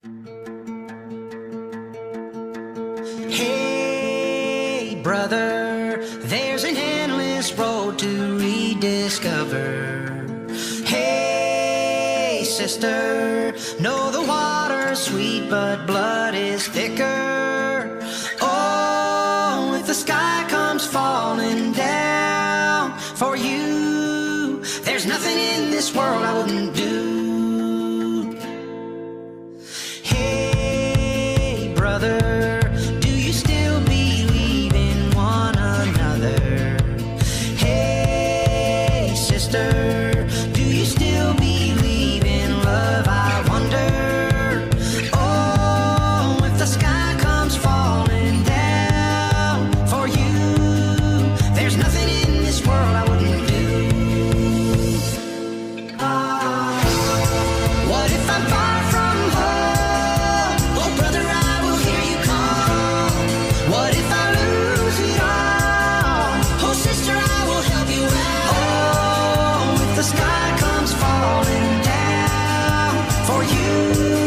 Hey, brother, there's an endless road to rediscover. Hey, sister, know the water's sweet, but blood is thicker. Oh, if the sky comes falling down for you, there's nothing in this world I wouldn't do. Hey, brother, do you still believe in one another? Hey, sister, do you still believe in love? I wonder. Oh, if the sky comes falling down for you, there's nothing in this world I wouldn't do. What if I'm far from home? Oh, brother, I will hear you call. What if I lose it all? Oh, sister, I will help you out. Oh, if the sky comes falling down for you,